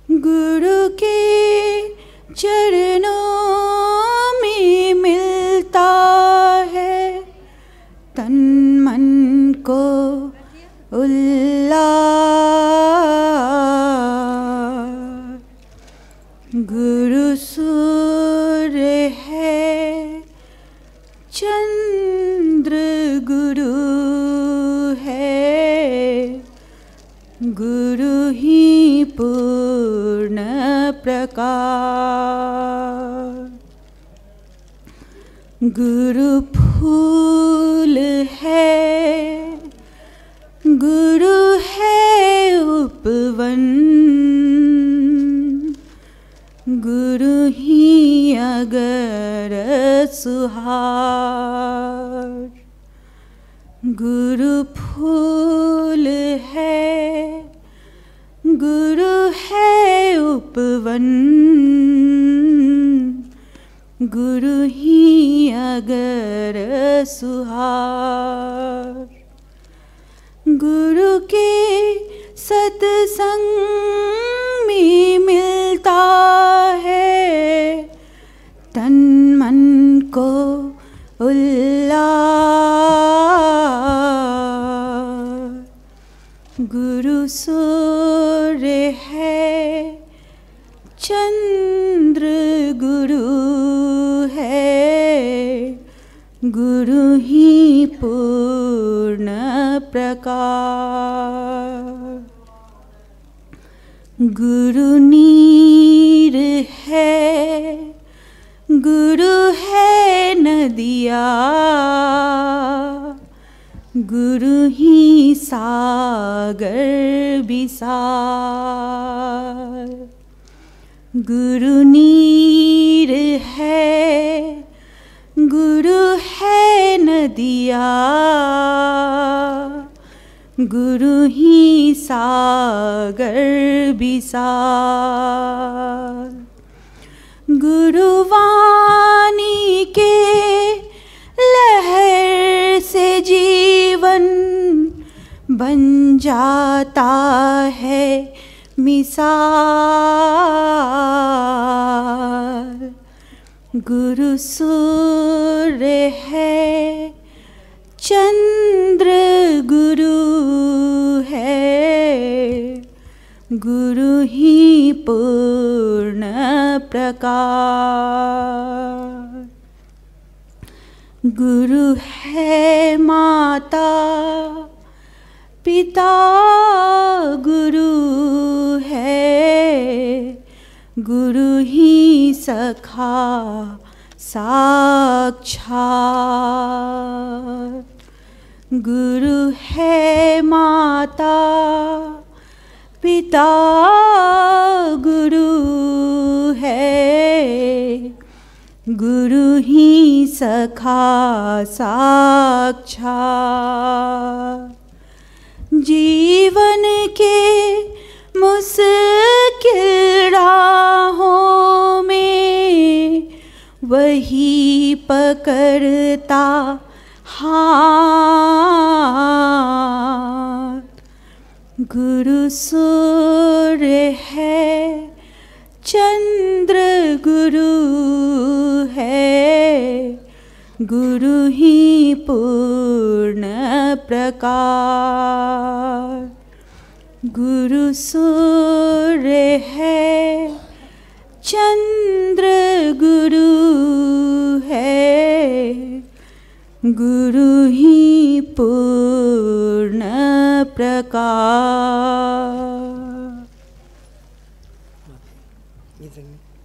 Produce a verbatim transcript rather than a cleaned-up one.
गुरु के चरणों में मिलता है तन मन को उल्लास। गुरु सूर्य है, चंद्र गुरु है, गुरु ही पूर्ण प्रकाश। गुरु फूल है, गुरु है उपवन, गुरु ही अगर सुहार। गुरु फूल है, गुरु है उपवन, गुरु ही अगर सुहार। गुरु के सत्संग में मिलता है तन मन को उल्लास। गुरु सूर्य है, चंद्र गुरु है, गुरु ही पूर्ण प्रकाश। गुरु नीर है, गुरु है नदिया, गुरु ही सागर विशाल। गुरु नीर है, गुरु है नदिया, गुरु ही सागर विशाल। गुरु वाणी के लहर से जीवन बन जाता है मिसाल। गुरु सूर्य है, चंद्र गुरु है, गुरु ही पूर्ण प्रकाश। गुरु है माता पिता, गुरु है, गुरु ही सखा साक्षात। गुरु है माता पिता, गुरु है, गुरु ही सखा साक्षात। जीवन के मुश्किल राहों में वही पकड़ता हाथ। गुरु सूर्य है, चंद्र गुरु है, गुरु ही पूर्ण प्रकाश। गुरु सूर्य है, चंद्र गुरु है, गुरु ही पूर्ण प्रकाश।